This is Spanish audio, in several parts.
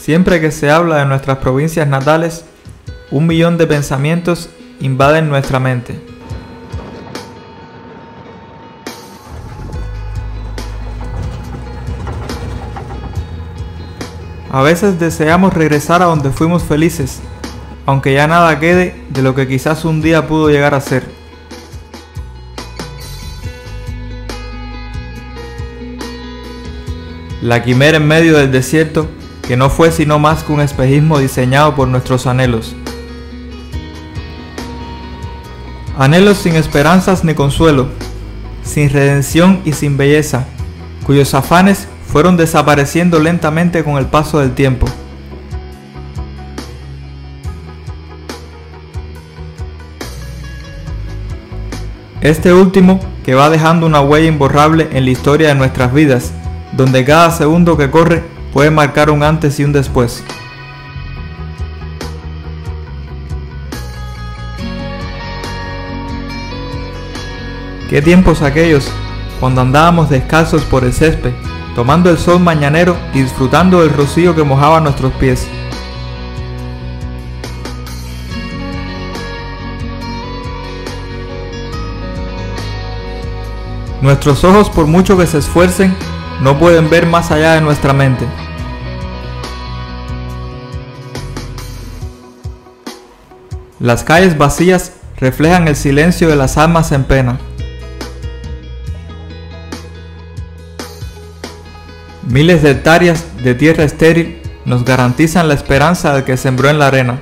Siempre que se habla de nuestras provincias natales, 1.000.000 de pensamientos invaden nuestra mente. A veces deseamos regresar a donde fuimos felices, aunque ya nada quede de lo que quizás un día pudo llegar a ser. La quimera en medio del desierto, que no fue sino más que un espejismo diseñado por nuestros anhelos. Anhelos sin esperanzas ni consuelo, sin redención y sin belleza, cuyos afanes fueron desapareciendo lentamente con el paso del tiempo. Este último, que va dejando una huella imborrable en la historia de nuestras vidas, donde cada segundo que corre puede marcar un antes y un después. ¿Qué tiempos aquellos cuando andábamos descalzos por el césped, tomando el sol mañanero y disfrutando del rocío que mojaba nuestros pies? Nuestros ojos, por mucho que se esfuercen, no pueden ver más allá de nuestra mente. Las calles vacías reflejan el silencio de las almas en pena. Miles de hectáreas de tierra estéril nos garantizan la esperanza del que sembró en la arena.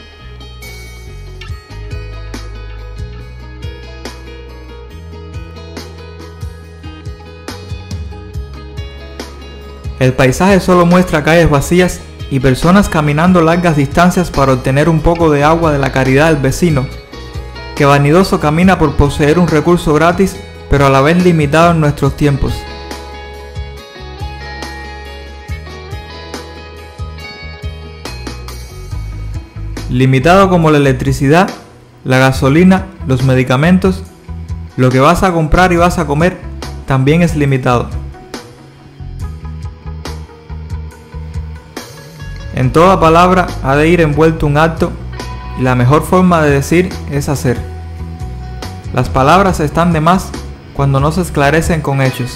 El paisaje solo muestra calles vacías y personas caminando largas distancias para obtener un poco de agua de la caridad del vecino, que vanidoso camina por poseer un recurso gratis, pero a la vez limitado en nuestros tiempos. Limitado como la electricidad, la gasolina, los medicamentos, lo que vas a comprar y vas a comer también es limitado. En toda palabra ha de ir envuelto un acto, y la mejor forma de decir es hacer. Las palabras están de más cuando no se esclarecen con hechos.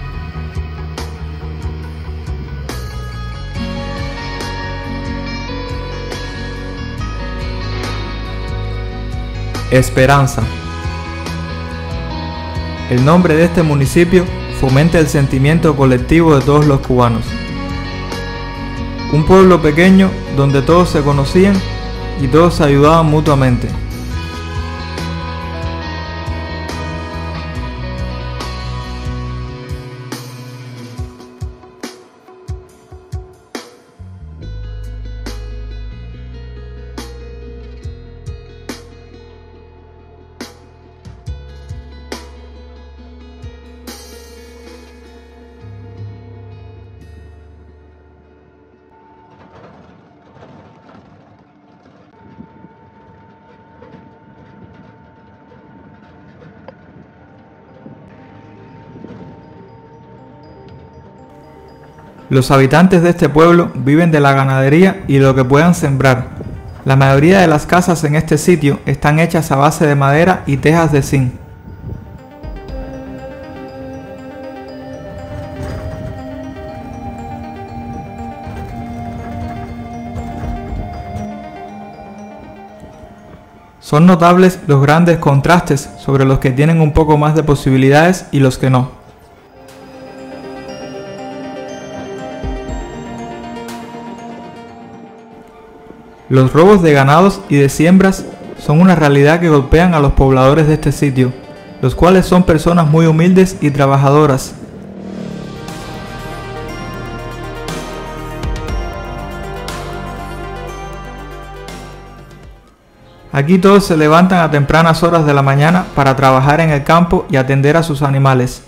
Esperanza. El nombre de este municipio fomenta el sentimiento colectivo de todos los cubanos. Un pueblo pequeño donde todos se conocían y todos se ayudaban mutuamente. Los habitantes de este pueblo viven de la ganadería y de lo que puedan sembrar. La mayoría de las casas en este sitio están hechas a base de madera y tejas de zinc. Son notables los grandes contrastes sobre los que tienen un poco más de posibilidades y los que no. Los robos de ganados y de siembras son una realidad que golpean a los pobladores de este sitio, los cuales son personas muy humildes y trabajadoras. Aquí todos se levantan a tempranas horas de la mañana para trabajar en el campo y atender a sus animales.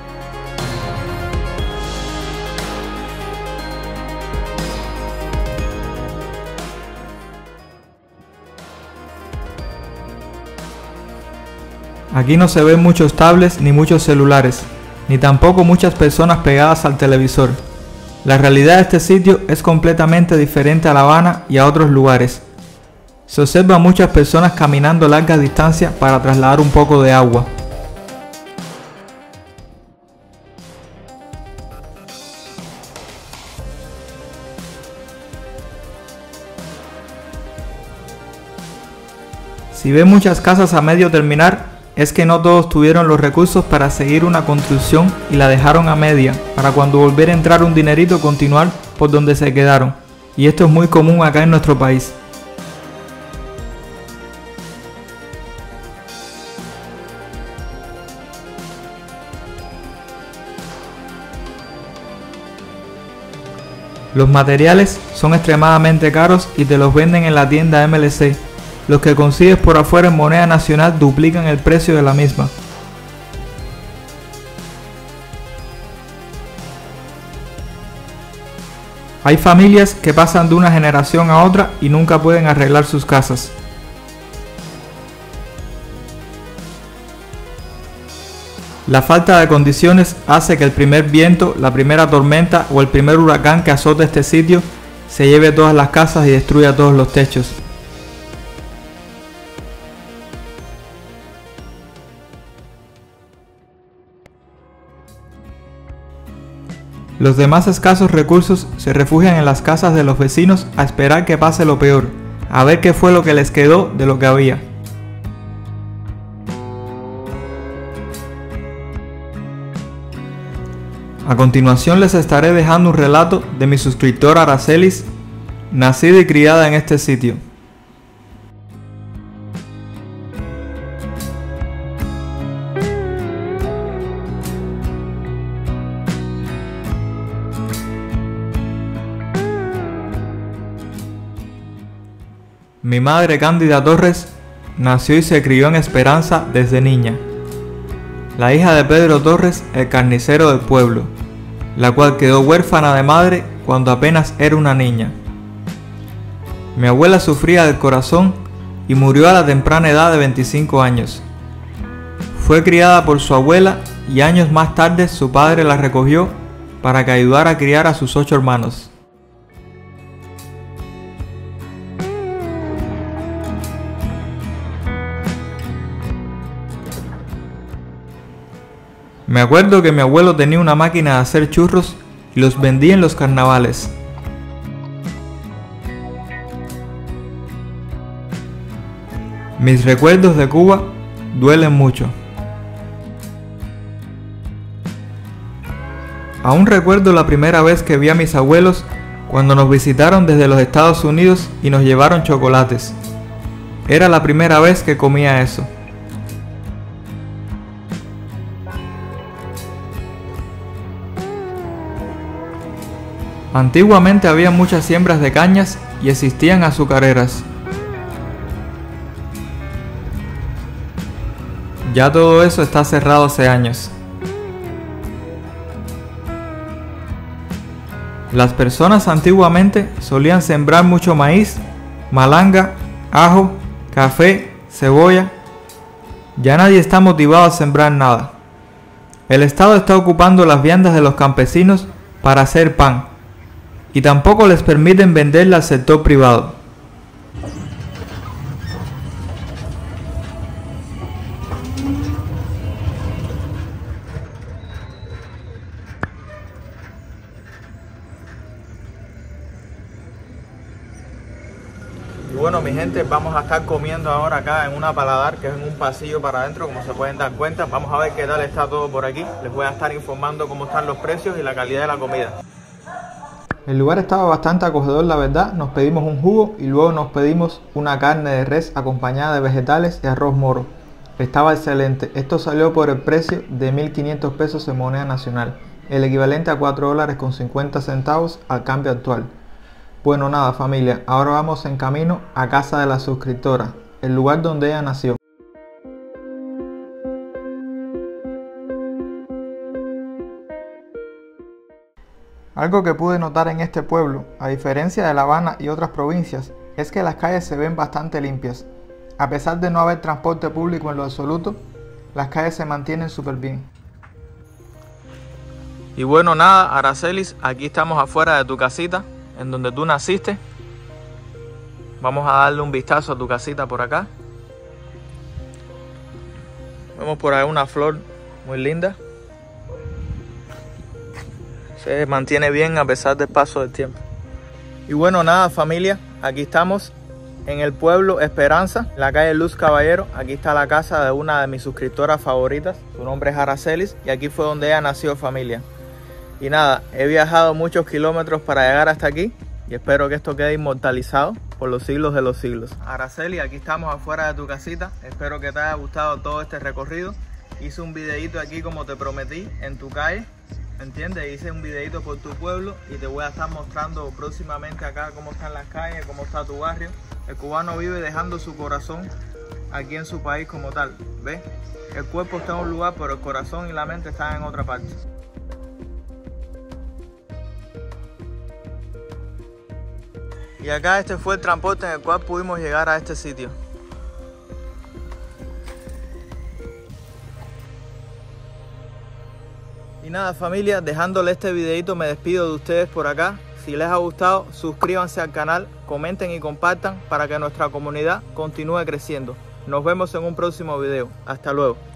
Aquí no se ven muchos tablets ni muchos celulares, ni tampoco muchas personas pegadas al televisor. La realidad de este sitio es completamente diferente a La Habana y a otros lugares. Se observan muchas personas caminando largas distancias para trasladar un poco de agua. Si ve muchas casas a medio terminar, es que no todos tuvieron los recursos para seguir una construcción y la dejaron a media, para cuando volviera a entrar un dinerito continuar por donde se quedaron. Y esto es muy común acá en nuestro país. Los materiales son extremadamente caros y te los venden en la tienda MLC. Los que consigues por afuera en moneda nacional duplican el precio de la misma. Hay familias que pasan de una generación a otra y nunca pueden arreglar sus casas. La falta de condiciones hace que el primer viento, la primera tormenta o el primer huracán que azote este sitio se lleve todas las casas y destruya todos los techos. Los demás escasos recursos se refugian en las casas de los vecinos a esperar que pase lo peor, a ver qué fue lo que les quedó de lo que había. A continuación les estaré dejando un relato de mi suscriptora Aracelis, nacida y criada en este sitio. Mi madre Cándida Torres nació y se crió en Esperanza desde niña, la hija de Pedro Torres, el carnicero del pueblo, la cual quedó huérfana de madre cuando apenas era una niña. Mi abuela sufría del corazón y murió a la temprana edad de 25 años. Fue criada por su abuela y años más tarde su padre la recogió para que ayudara a criar a sus 8 hermanos. Me acuerdo que mi abuelo tenía una máquina de hacer churros y los vendía en los carnavales. Mis recuerdos de Cuba duelen mucho. Aún recuerdo la primera vez que vi a mis abuelos cuando nos visitaron desde los Estados Unidos y nos llevaron chocolates. Era la primera vez que comía eso. Antiguamente había muchas siembras de cañas y existían azucareras. Ya todo eso está cerrado hace años. Las personas antiguamente solían sembrar mucho maíz, malanga, ajo, café, cebolla. Ya nadie está motivado a sembrar nada. El Estado está ocupando las viandas de los campesinos para hacer pan. Y tampoco les permiten venderla al sector privado. Y bueno, mi gente, vamos a estar comiendo ahora acá en una paladar que es en un pasillo para adentro, como se pueden dar cuenta. Vamos a ver qué tal está todo por aquí. Les voy a estar informando cómo están los precios y la calidad de la comida. El lugar estaba bastante acogedor, la verdad. Nos pedimos un jugo y luego nos pedimos una carne de res acompañada de vegetales y arroz moro. Estaba excelente. Esto salió por el precio de 1.500 pesos en moneda nacional, el equivalente a $4.50 al cambio actual. Bueno, nada familia, ahora vamos en camino a casa de la suscriptora, el lugar donde ella nació. Algo que pude notar en este pueblo, a diferencia de La Habana y otras provincias, es que las calles se ven bastante limpias. A pesar de no haber transporte público en lo absoluto, las calles se mantienen súper bien. Y bueno, nada, Aracelis, aquí estamos afuera de tu casita, en donde tú naciste. Vamos a darle un vistazo a tu casita por acá. Vemos por ahí una flor muy linda. Se mantiene bien a pesar del paso del tiempo. Y bueno, nada, familia, aquí estamos en el pueblo Esperanza, en la calle Luz Caballero. Aquí está la casa de una de mis suscriptoras favoritas. Su nombre es Aracelis y aquí fue donde ella nació, familia. Y nada, he viajado muchos kilómetros para llegar hasta aquí y espero que esto quede inmortalizado por los siglos de los siglos. Araceli, aquí estamos afuera de tu casita. Espero que te haya gustado todo este recorrido. Hice un videito aquí como te prometí en tu calle, ¿entiendes? Hice un videito por tu pueblo y te voy a estar mostrando próximamente acá cómo están las calles, cómo está tu barrio. El cubano vive dejando su corazón aquí en su país como tal, ¿ves? El cuerpo está en un lugar, pero el corazón y la mente están en otra parte. Y acá este fue el transporte en el cual pudimos llegar a este sitio. Y nada, familia, dejándole este videito me despido de ustedes por acá. Si les ha gustado, suscríbanse al canal, comenten y compartan para que nuestra comunidad continúe creciendo. Nos vemos en un próximo video. Hasta luego.